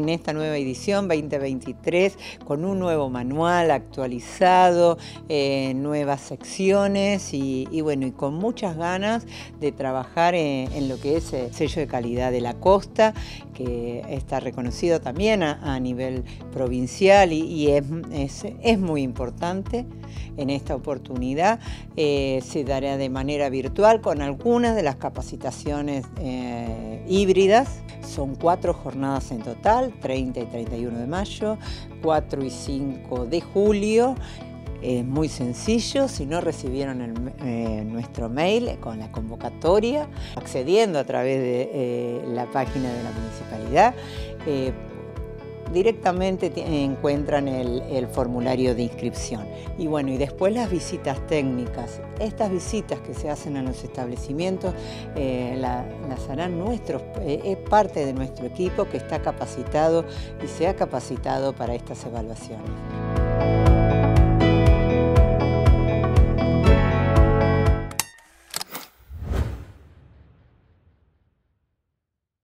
en esta nueva edición 2023 con un nuevo manual actualizado, nuevas secciones y bueno, y con muchas ganas de trabajar en lo que es el sello de calidad de la costa, que está reconocido también a nivel provincial y es muy importante. En esta oportunidad se dará de manera virtual con algunas de las capacitaciones híbridas. Son 4 jornadas en total, 30 y 31 de mayo, 4 y 5 de julio. Es muy sencillo, si no recibieron nuestro mail con la convocatoria, accediendo a través de la página de la municipalidad, directamente encuentran el formulario de inscripción. Y bueno, y después las visitas técnicas. Estas visitas que se hacen en los establecimientos las harán es parte de nuestro equipo que está capacitado y se ha capacitado para estas evaluaciones.